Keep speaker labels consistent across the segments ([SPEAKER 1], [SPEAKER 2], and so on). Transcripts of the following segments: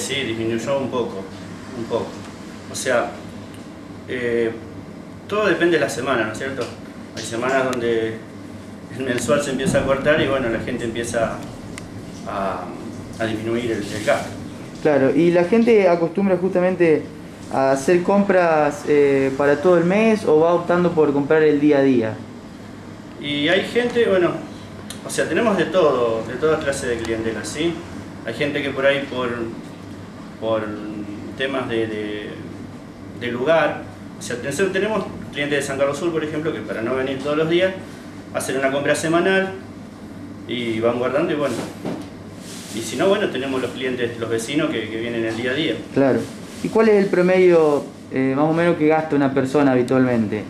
[SPEAKER 1] sí, disminuyó un poco, un poco. O sea, todo depende de la semana, ¿no es cierto? Hay semanas donde el mensual se empieza a cortar y bueno, la gente empieza a disminuir el gasto.
[SPEAKER 2] Claro, y la gente acostumbra justamente a hacer compras para todo el mes o va optando por comprar el día a día.
[SPEAKER 1] Y hay gente, bueno, o sea, tenemos de todo, de toda clase de clientela, ¿sí? Hay gente que por ahí por temas de lugar, o sea, tenemos clientes de San Carlos Sur, por ejemplo, que para no venir todos los días, hacen una compra semanal y van guardando y bueno. Y si no, bueno, tenemos los clientes, los vecinos que vienen el día a día.
[SPEAKER 2] Claro. ¿Y cuál es el promedio más o menos que gasta una persona habitualmente?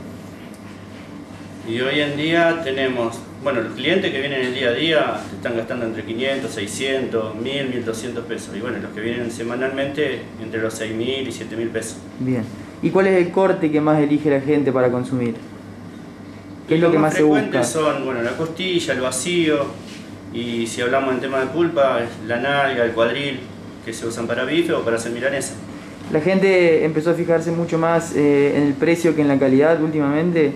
[SPEAKER 1] Y hoy en día tenemos, bueno, los clientes que vienen el día a día están gastando entre 500, 600, 1000, 1200 pesos. Y bueno, los que vienen semanalmente entre los 6000 y 7000 pesos.
[SPEAKER 2] Bien. ¿Y cuál es el corte que más elige la gente para consumir? ¿Qué es lo que más se busca?
[SPEAKER 1] Son, bueno, la costilla, el vacío, y si hablamos en tema de pulpa, es la nalga, el cuadril, que se usan para bife o para hacer milanesa.
[SPEAKER 2] ¿La gente empezó a fijarse mucho más en el precio que en la calidad últimamente?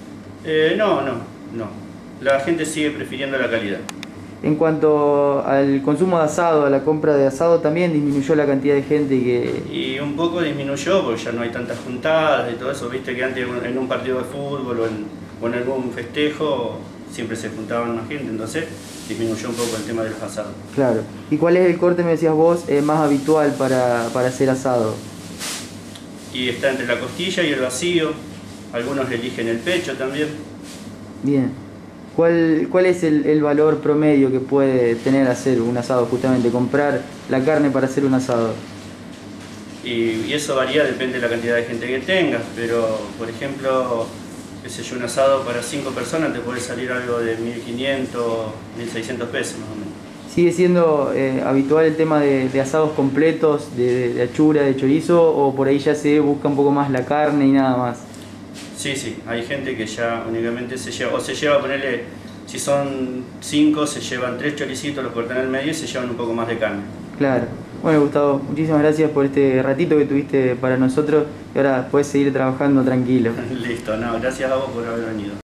[SPEAKER 1] No. La gente sigue prefiriendo la calidad.
[SPEAKER 2] En cuanto al consumo de asado, a la compra de asado, también disminuyó la cantidad de gente que...
[SPEAKER 1] Y un poco disminuyó porque ya no hay tantas juntadas y todo eso. Viste que antes en un partido de fútbol o en algún festejo siempre se juntaban más gente, entonces disminuyó un poco el tema de los asados.
[SPEAKER 2] Claro. ¿Y cuál es el corte, me decías vos, más habitual para hacer asado?
[SPEAKER 1] Y está entre la costilla y el vacío. Algunos eligen el pecho también.
[SPEAKER 2] Bien. ¿Cuál es el valor promedio que puede tener hacer un asado, justamente comprar la carne para hacer un asado?
[SPEAKER 1] Y eso varía, depende de la cantidad de gente que tengas, pero por ejemplo, qué sé yo, un asado para 5 personas te puede salir algo de 1500, 1600 pesos más o menos.
[SPEAKER 2] ¿Sigue siendo habitual el tema de asados completos, de achura, de chorizo, o por ahí ya se busca un poco más la carne y nada más?
[SPEAKER 1] Sí, hay gente que ya únicamente se lleva a ponerle, si son 5, se llevan 3 choricitos, los cortan al medio y se llevan un poco más de carne.
[SPEAKER 2] Claro. Bueno, Gustavo, muchísimas gracias por este ratito que tuviste para nosotros y ahora puedes seguir trabajando tranquilo.
[SPEAKER 1] Listo, no, gracias a vos por haber venido.